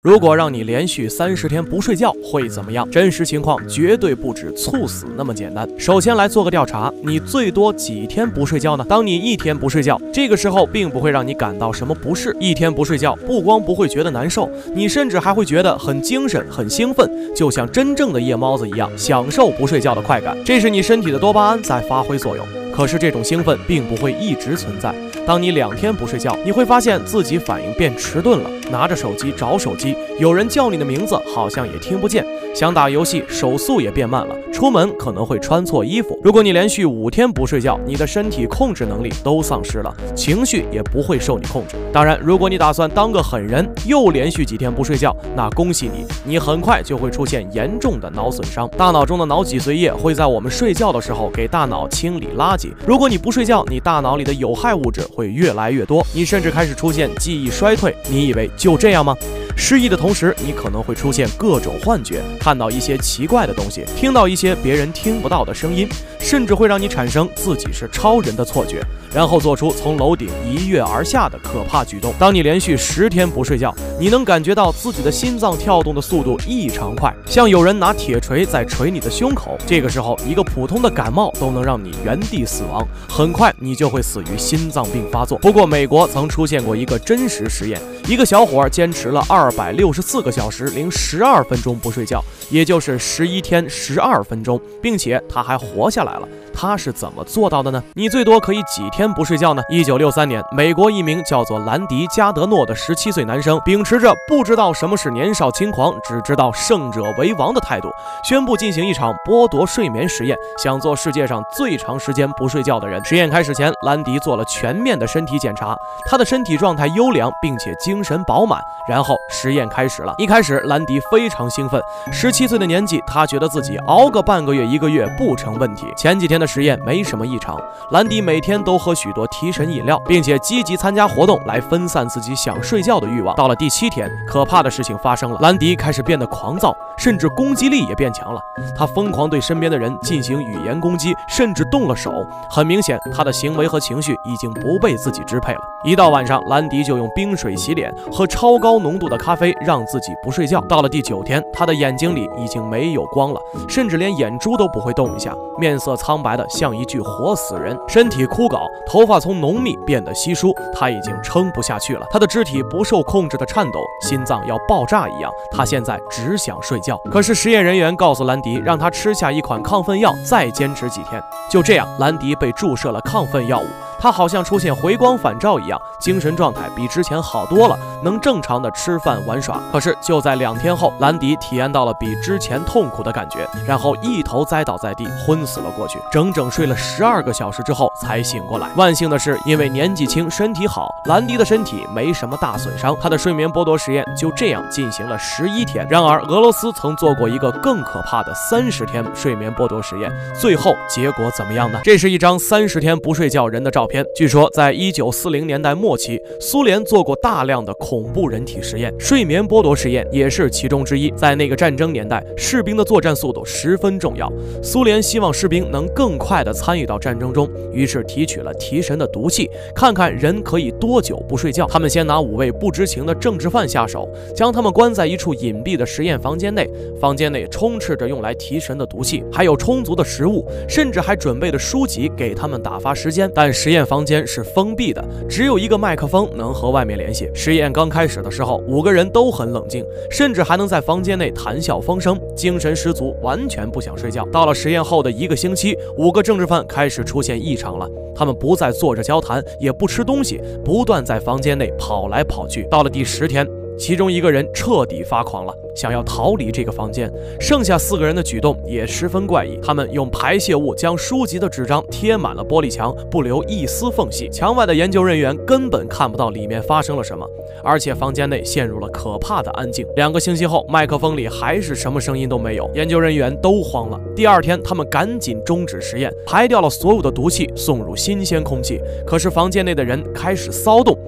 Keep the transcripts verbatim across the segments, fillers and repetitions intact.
如果让你连续三十天不睡觉会怎么样？真实情况绝对不止猝死那么简单。首先来做个调查，你最多几天不睡觉呢？当你一天不睡觉，这个时候并不会让你感到什么不适。一天不睡觉，不光不会觉得难受，你甚至还会觉得很精神、很兴奋，就像真正的夜猫子一样，享受不睡觉的快感。这是你身体的多巴胺在发挥作用。可是这种兴奋并不会一直存在。当你两天不睡觉，你会发现自己反应变迟钝了，拿着手机找手机，有人叫你的名字好像也听不见，想打游戏手速也变慢了，出门可能会穿错衣服。如果你连续五天不睡觉，你的身体控制能力都丧失了，情绪也不会受你控制。当然，如果你打算当个狠人，又连续几天不睡觉，那恭喜你，你很快就会出现严重的脑损伤。大脑中的脑脊髓液会在我们睡觉的时候给大脑清理垃圾。如果你不睡觉，你大脑里的有害物质会越来越多，你甚至开始出现记忆衰退。你以为就这样吗？失忆的同时，你可能会出现各种幻觉，看到一些奇怪的东西，听到一些别人听不到的声音，甚至会让你产生自己是超人的错觉，然后做出从楼顶一跃而下的可怕举动。当你连续十天不睡觉，你能感觉到自己的心脏跳动的速度异常快，像有人拿铁锤在锤你的胸口。这个时候，一个普通的感冒都能让你原地死亡，很快你就会死于心脏病发作。不过，美国曾出现过一个真实实验，一个小伙坚持了二百六十四个小时零十二分钟不睡觉，也就是十一天十二分钟，并且他还活下来了。他是怎么做到的呢？你最多可以几天不睡觉呢？一九六三年，美国一名叫做兰迪·加德诺的十七岁男生，秉持着不知道什么是年少轻狂，只知道胜者为王的态度，宣布进行一场剥夺睡眠实验，想做世界上最长时间不睡觉的人。实验开始前，兰迪做了全面的身体检查，他的身体状态优良，并且精神饱满。然后实验开始了。一开始，兰迪非常兴奋，十七岁的年纪，他觉得自己熬个半个月、一个月不成问题。前几天的实验没什么异常，兰迪每天都喝许多提神饮料，并且积极参加活动来分散自己想睡觉的欲望。到了第七天，可怕的事情发生了，兰迪开始变得狂躁，甚至攻击力也变强了。他疯狂对身边的人进行语言攻击，甚至动了手。很明显，他的行为和情绪已经不被自己支配了。一到晚上，兰迪就用冰水洗脸，喝超高浓度的咖啡，让自己不睡觉。到了第九天，他的眼睛里已经没有光了，甚至连眼珠都不会动一下，面色苍白的像一具活死人，身体枯槁，头发从浓密变得稀疏，他已经撑不下去了。他的肢体不受控制的颤抖，心脏要爆炸一样。他现在只想睡觉。可是实验人员告诉兰迪，让他吃下一款亢奋药，再坚持几天。就这样，兰迪被注射了亢奋药物。他好像出现回光返照一样，精神状态比之前好多了，能正常的吃饭玩耍。可是就在两天后，兰迪体验到了比之前痛苦的感觉，然后一头栽倒在地，昏死了过去。整整睡了十二个小时之后才醒过来。万幸的是，因为年纪轻身体好，兰迪的身体没什么大损伤。他的睡眠剥夺实验就这样进行了十一天。然而俄罗斯曾做过一个更可怕的三十天睡眠剥夺实验，最后结果怎么样呢？这是一张三十天不睡觉人的照片。据说在一九四零年代末期，苏联做过大量的恐怖人体实验，睡眠剥夺实验也是其中之一。在那个战争年代，士兵的作战速度十分重要，苏联希望士兵能更快地参与到战争中，于是提取了提神的毒气，看看人可以多久不睡觉。他们先拿五位不知情的政治犯下手，将他们关在一处隐蔽的实验房间内，房间内充斥着用来提神的毒气，还有充足的食物，甚至还准备了书籍给他们打发时间。但实验房间是封闭的，只有一个麦克风能和外面联系。实验刚开始的时候，五个人都很冷静，甚至还能在房间内谈笑风生，精神十足，完全不想睡觉。到了实验后的一个星期，五个政治犯开始出现异常了，他们不再坐着交谈，也不吃东西，不断在房间内跑来跑去。到了第十天，其中一个人彻底发狂了，想要逃离这个房间。剩下四个人的举动也十分怪异，他们用排泄物将书籍的纸张贴满了玻璃墙，不留一丝缝隙。墙外的研究人员根本看不到里面发生了什么，而且房间内陷入了可怕的安静。两个星期后，麦克风里还是什么声音都没有，研究人员都慌了。第二天，他们赶紧终止实验，排掉了所有的毒气，送入新鲜空气。可是房间内的人开始骚动，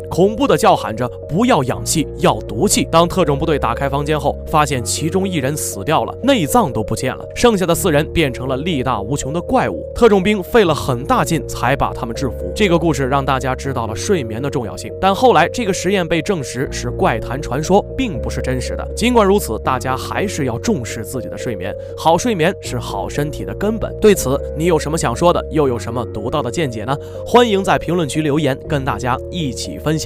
恐怖的叫喊着不要氧气，要毒气。当特种部队打开房间后，发现其中一人死掉了，内脏都不见了，剩下的四人变成了力大无穷的怪物。特种兵费了很大劲才把他们制服。这个故事让大家知道了睡眠的重要性，但后来这个实验被证实是怪谈传说，并不是真实的。尽管如此，大家还是要重视自己的睡眠，好睡眠是好身体的根本。对此，你有什么想说的，又有什么独到的见解呢？欢迎在评论区留言，跟大家一起分享。